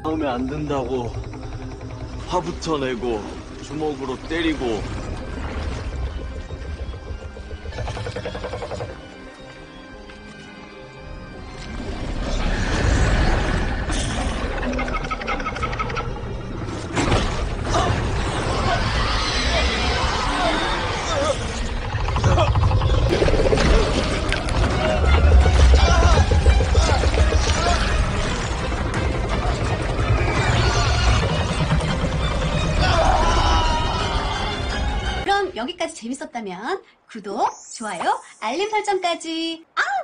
마음에 안 든다고 화부터 내고 주먹으로 때리고. 그럼 여기까지 재밌었다면 구독, 좋아요, 알림 설정까지.